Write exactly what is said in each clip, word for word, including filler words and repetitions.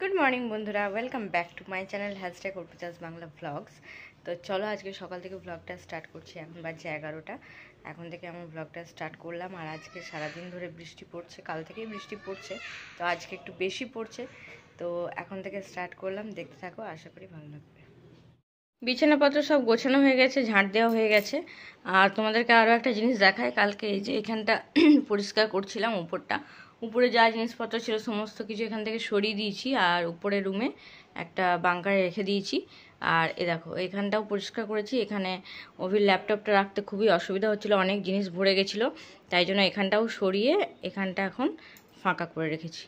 Good morning বন্ধুরা, welcome back to my channel hashtag Arpita's Bangla vlogs. তো চলো আজকে সকাল থেকে ভ্লগটা স্টার্ট করছি। এখন বাজছে এগারোটা। এখন থেকে আমি ভ্লগটা স্টার্ট করলাম। আর আজকে সারাদিন ধরে বৃষ্টি পড়ছে, কাল থেকেই বৃষ্টি পড়ছে, তো আজকে একটু বেশি পড়ছে। তো এখন থেকে স্টার্ট করলাম, দেখতে থাকো, আশা করি ভালো লাগবে। বিছানাপত্র সব গোছানো হয়ে গেছে, ঝাঁট দেওয়া হয়ে গেছে। আর তোমাদেরকে আরও একটা জিনিস দেখায়, কালকে এই যে এখানটা পরিষ্কার করছিলাম, উপরটা উপরে যা জিনিসপত্র ছিল সমস্ত কিছু এখান থেকে সরিয়ে দিয়েছি। আর উপরে রুমে একটা বাঙ্কারে রেখে দিয়েছি। আর এ দেখো এখানটাও পরিষ্কার করেছি। এখানে অভির ল্যাপটপটা রাখতে খুবই অসুবিধা হচ্ছিলো, অনেক জিনিস ভরে গেছিলো, তাই জন্য এখানটাও সরিয়ে এখানটা এখন ফাঁকা করে রেখেছি।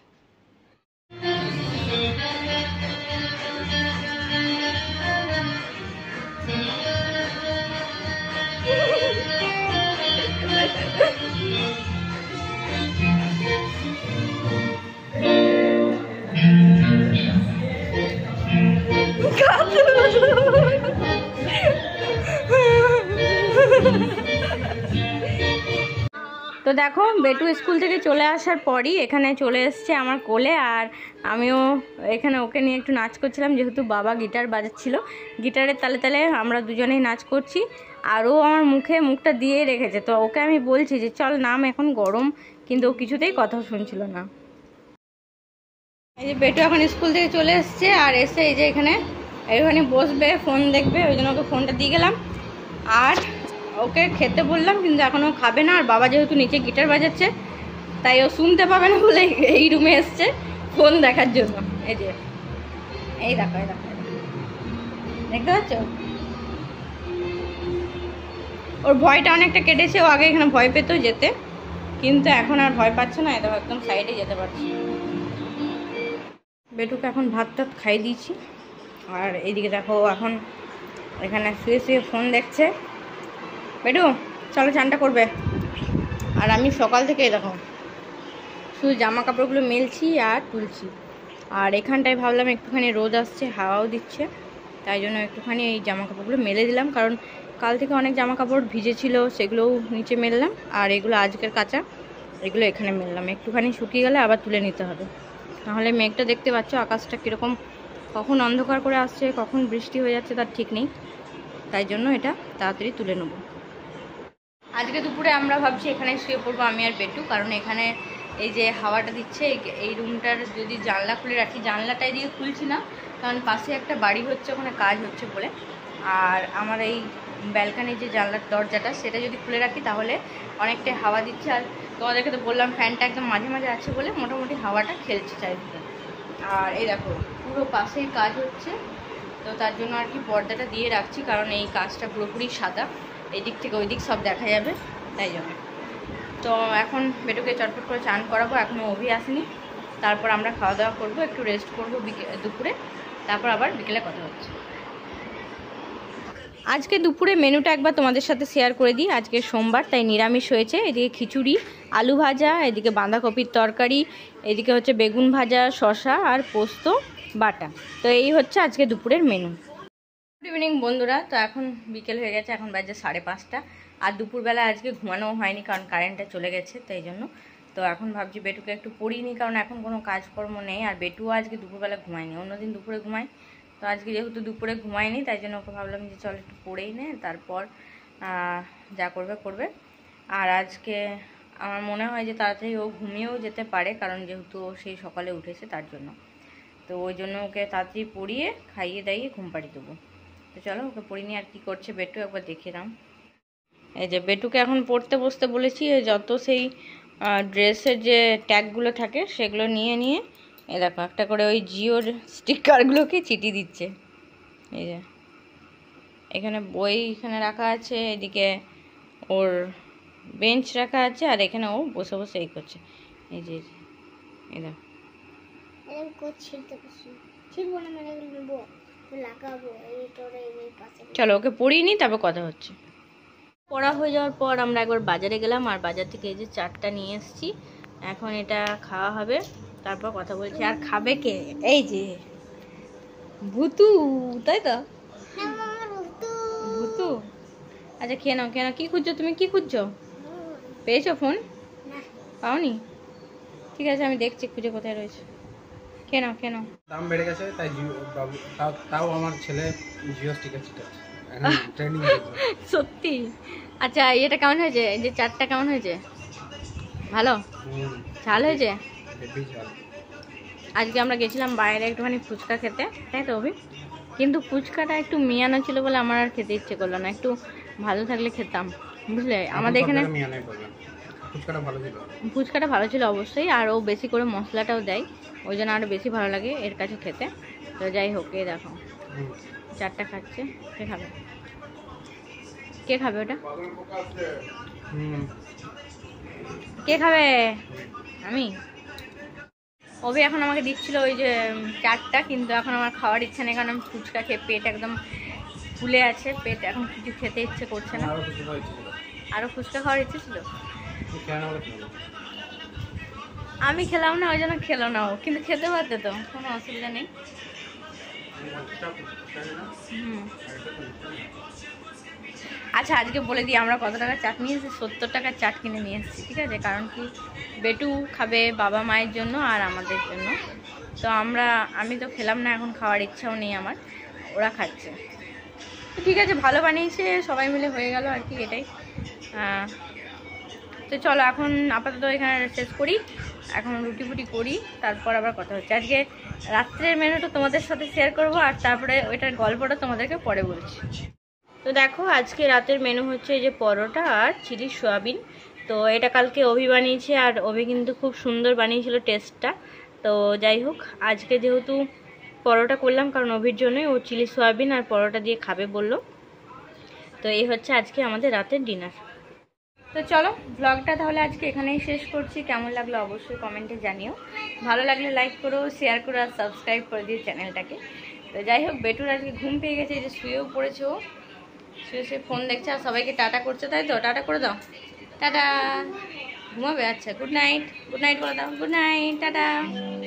তো দেখো বেটু স্কুল থেকে চলে আসার পরই এখানে চলে এসছে আমার কোলে। আর আমিও এখানে ওকে নিয়ে একটু নাচ করছিলাম, যেহেতু বাবা গিটার বাজাচ্ছিল, গিটারের তালে তালে আমরা দুজনেই নাচ করছি। আর ও আমার মুখে মুখটা দিয়ে রেখেছে, তো ওকে আমি বলছি যে চল নাম, এখন গরম, কিন্তু ও কিছুতেই কথা শুনছিল না। এই যে বেটু এখন স্কুল থেকে চলে এসছে, আর এসে এই যে এখানে এখানে বসবে, ফোন দেখবে, ওই জন্য ওকে ফোনটা দিয়ে গেলাম। আর ওকে খেতে বললাম, কিন্তু এখনও খাবে না। আর বাবা যেহেতু নিচে গিটার বাজাচ্ছে, তাই ও শুনতে পাবে না বলে এই রুমে এসছে ফোন দেখার জন্য। এই যে এই দেখো এই দেখো দেখতে পাচ্ছ, ওর ভয়টা অনেকটা কেটেছে। ও আগে এখানে ভয় পেত যেতে, কিন্তু এখন আর ভয় পাচ্ছে না। এই দেখো একদম সাইডে যেতে পারছি। বেটুকে এখন ভাত টাত খাই দিয়েছি। আর এইদিকে দেখো এখন এখানে শুয়ে শুয়ে ফোন দেখছে। বেটু চলো চানটা করবে। আর আমি সকাল থেকে দেখো শুধু জামা কাপড়গুলো মেলছি আর তুলছি। আর এখানটায় ভাবলাম একটুখানি রোদ আসছে, হাওয়াও দিচ্ছে, তাই জন্য একটুখানি এই জামা কাপড়গুলো মেলে দিলাম। কারণ কাল থেকে অনেক জামা কাপড় ভিজেছিল, সেগুলোও নিচে মেললাম। আর এগুলো আজকের কাঁচা, এগুলো এখানে মেললাম। একটুখানি শুকিয়ে গেলে আবার তুলে নিতে হবে, নাহলে মেঘটা দেখতে পাচ্ছ আকাশটা কীরকম, কখন অন্ধকার করে আসছে, কখন বৃষ্টি হয়ে যাচ্ছে তার ঠিক নেই। তাই জন্য এটা তাড়াতাড়ি তুলে নেব। আজকে দুপুরে আমরা ভাবছি এখানে শুয়ে পড়বো আমি আর বেটু, কারণ এখানে এই যে হাওয়াটা দিচ্ছে, এই রুমটার যদি জানলা খুলে রাখি, জানলাটাই দিয়ে খুলছি না, কারণ পাশে একটা বাড়ি হচ্ছে, ওখানে কাজ হচ্ছে বলে। আর আমার এই ব্যালকানির যে জানলার দরজাটা, সেটা যদি খুলে রাখি তাহলে অনেকটাই হাওয়া দিচ্ছে। আর তোমাদেরকে তো বললাম ফ্যানটা একদম মাঝে মাঝে আছে বলে মোটামুটি হাওয়াটা খেলছে চারিদিকে। আর এই দেখো পুরো পাশেই কাজ হচ্ছে, তো তার জন্য আর কি পর্দাটা দিয়ে রাখছি, কারণ এই কাজটা পুরোপুরি সাদা, এই দিক থেকে ওই দিক সব দেখা যাবে, তাই জন্য। তো এখন বেটুকে চটপট করে চান করাবো, এখনও অভি আসেনি। তারপর আমরা খাওয়া দাওয়া করবো, একটু রেস্ট করবো দুপুরে, তারপর আবার বিকেলে কথা হচ্ছে। আজকে দুপুরে মেনুটা একবার তোমাদের সাথে শেয়ার করে দিই। আজকে সোমবার, তাই নিরামিষ হয়েছে। এদিকে খিচুড়ি, আলু ভাজা, এদিকে বাঁধাকপির তরকারি, এদিকে হচ্ছে বেগুন ভাজা, শসা আর পোস্ত বাটা। তো এই হচ্ছে আজকে দুপুরের মেনু। গুড ইভিনিং বন্ধুরা। তো এখন বিকেল হয়ে গেছে, এখন বাজে সাড়ে পাঁচটা। আর দুপুরবেলা আজকে ঘুমানোও হয়নি, কারণ কারেন্টটা চলে গেছে, তাই জন্য। তো এখন ভাবছি বেটুকে একটু পড়িয়ে নিই, কারণ এখন কোনো কাজকর্ম নেই। আর বেটুও আজকে দুপুরবেলা ঘুমায়নি, অন্যদিন দুপুরে ঘুমায়, তো আজকে যেহেতু দুপুরে ঘুমায়নি, তাই জন্য ওকে ভাবলাম যে চল একটু পড়েই নে, তারপর যা করবে করবে। আর আজকে আমার মনে হয় যে তাড়াতাড়ি ও ঘুমিয়েও যেতে পারে, কারণ যেহেতু ও সেই সকালে উঠেছে, তার জন্য। তো ওই জন্য ওকে তাড়াতাড়ি পড়িয়ে খাইয়ে দাইয়ে ঘুম পাড়িয়ে দেবো। তো চলো ওকে পড়িয়ে নিয়ে আর কী করছে বেটু একবার দেখে নাও। এই যে বেটুকে এখন পড়তে বসতে বলেছি, যত সেই ড্রেসের যে ট্যাগগুলো থাকে সেগুলো নিয়ে নিয়ে এ দেখো একটা করে ওই জিওর স্টিকারগুলোকে চিঠি দিচ্ছে। এই যে এখানে বই এখানে রাখা আছে, এদিকে ওর বেঞ্চ রাখা আছে, আর এখানে ও বসে বসে এই করছে। এই যে এই দেখো চলো ওকে পড়িয়ে নিই, তারপর কথা হচ্ছে। পড়া হয়ে যাওয়ার পর আমরা একবার বাজারে গেলাম, আর বাজার থেকে এই যে চাটটা নিয়ে এসেছি। এখন এটা খাওয়া হবে, তারপর কথা বলছি। আর খাবে কে? এই যে ভুতু, তাই তো ভুতু। আচ্ছা খেয়ে নাও, খেয়ে নাও। কী খুঁজছো তুমি, কী খুঁজছো? পেয়েছো ফোন? পাওনি? ঠিক আছে আমি দেখছি খুঁজে কোথায় রয়েছে। কেন কেন দাম বেড়ে গেছে তাই জিও বাবু তাও তাও আমার ছেলে জিও স্টিকার চিটাচ্ছে এখন ট্রেনিং সত্যি? আচ্ছা এটা কেমন হয়েছে, এই যে চাটটা কেমন হয়েছে? ভালো ঝাল হয়েছে? আজকে আমরা গেছিলাম বাইরে একটুখানি ফুচকা খেতে, তাই তো অভি? কিন্তু ফুচকাটা একটু মিয়ানো ছিল বলে আমার আর খেতে ইচ্ছে করলো না, একটু ভালো থাকলে খেতাম, বুঝলে? আমাদের এখানে ফুচকাটা ভালো ছিল, ফুচকাটা ভালো ছিল অবশ্যই, আর ও বেশি করে মশলাটাও দেয়, ওই জন্য আরও বেশি ভালো লাগে এর কাছে খেতে। তো যাই হোক, এই দেখো চারটা খাচ্ছে। কে খাবে? কে খাবে ওটা? কে খাবে? আমি। ওবে এখন আমাকে দিচ্ছিল ওই যে চারটা, কিন্তু এখন আমার খাওয়ার ইচ্ছা নেই, কারণ আমি ফুচকা খেয়ে পেট একদম ফুলে আছে, পেট এখন কিছু খেতে ইচ্ছে করছে না। আরও ফুচকা খাওয়ার ইচ্ছে ছিল, আমি খেলাম না, ওই জন্য খেলো না ও, কিন্তু খেতে পারতে তো, কোনো অসুবিধা নেই। হুম আচ্ছা আজকে বলে দিই আমরা কত টাকার চাট নিয়ে এসেছি। সত্তর টাকার চাট কিনে নিয়ে এসেছি, ঠিক আছে? কারণ কি, বেটু খাবে বাবা মায়ের জন্য আর আমাদের জন্য। তো আমরা আমি তো খেলাম না, এখন খাওয়ার ইচ্ছাও নেই আমার, ওরা খাচ্ছে। তো ঠিক আছে, ভালো বানিয়েছে, সবাই মিলে হয়ে গেল আর কি, এটাই। তো চলো এখন আপাতত এখানে শেষ করি, এখন রুটি ফুটি করি, তারপর আবার কথা হচ্ছে। আজকে রাত্রের মেনুটা তোমাদের সাথে শেয়ার করব, আর তারপরে ওইটার গল্পটা তোমাদেরকে পরে বলছি। তো দেখো আজকে রাতের মেনু হচ্ছে এই যে পরোটা আর চিলি সয়াবিন। তো এটা কালকে অভি বানিয়েছে, আর অভি কিন্তু খুব সুন্দর বানিয়েছিল টেস্টটা। তো যাই হোক, আজকে যেহেতু পরোটা করলাম কারণ অভির জন্যই, ও চিলি সয়াবিন আর পরোটা দিয়ে খাবে বললো। তো এই হচ্ছে আজকে আমাদের রাতের ডিনার। তো চলো ব্লগটা তাহলে আজকে এখানেই শেষ করছি। কেমন লাগলো অবশ্যই কমেন্টে জানিও, ভালো লাগলে লাইক করো, শেয়ার করো আর সাবস্ক্রাইব করে দিও চ্যানেলটাকে। তো যাই হোক, বেটুর আজকে ঘুম পেয়ে গেছে, এই যে শুয়েও পড়েছে, ও শুয়ে শুয়ে ফোন দেখছে আর সবাইকে টাটা করছে, তাই তো? টাটা করে দাও, টাটা। ঘুমাবে? আচ্ছা, গুড নাইট। গুড নাইট বলে দাও, গুড নাইট, টাটা।